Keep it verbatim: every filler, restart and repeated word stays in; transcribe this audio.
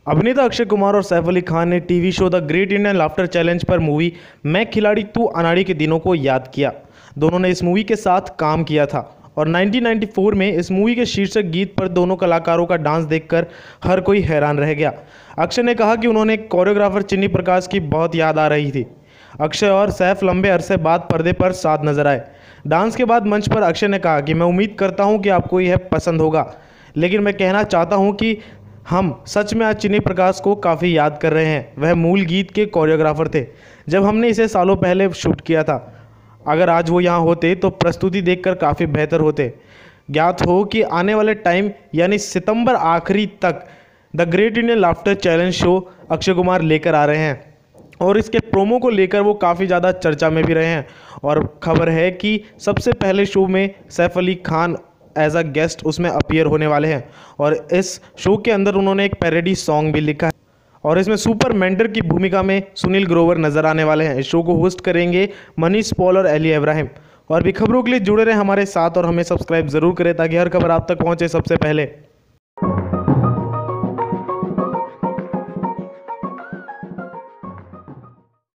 अभिनेता अक्षय कुमार और सैफ अली खान ने TV show the great Indian laughter challenge पर मूवी मैं खिलाड़ी तू अनाड़ी के दिनों को याद किया। दोनों ने इस मूवी के साथ काम किया था और उन्नीस सौ चौरानवे में इस मूवी के शीर्षक गीत पर दोनों कलाकारों का डांस देखकर हर कोई हैरान रह गया। अक्षय ने कहा कि उन्होंने कोरियोग्राफर चिन्नी प्रकाश की बहुत याद आ रही थी। अक्षय और सैफ लंबे अरसे बाद पर्दे पर साथ नजर आए। डांस के बाद मंच पर अक्षय ने कहा कि मैं उम्मीद करता हूं कि आपको यह पसंद होगा, लेकिन मैं कहना चाहता हूं कि हम सच में आज चिन्नी प्रकाश को काफ़ी याद कर रहे हैं। वह मूल गीत के कोरियोग्राफर थे जब हमने इसे सालों पहले शूट किया था। अगर आज वो यहाँ होते तो प्रस्तुति देखकर काफ़ी बेहतर होते। ज्ञात हो कि आने वाले टाइम यानी सितंबर आखिरी तक the great Indian laughter challenge show Akshay Kumar लेकर आ रहे हैं और इसके प्रोमो को लेकर वो काफ़ी ज़्यादा चर्चा में भी रहे हैं। और खबर है कि सबसे पहले शो में Saif Ali Khan as a guest उसमें अपीयर होने वाले हैं और इस शो के अंदर उन्होंने एक पैरोडी सॉन्ग भी लिखा है और इसमें सुपर मेंटर की भूमिका में सुनील ग्रोवर नजर आने वाले हैं। इस शो को होस्ट करेंगे मनीष पॉल और एली इब्राहिम। और भी खबरों के लिए जुड़े रहें हमारे साथ और हमें सब्सक्राइब जरूर करें ताकि हर खबर आप तक पहुंचे सबसे पहले।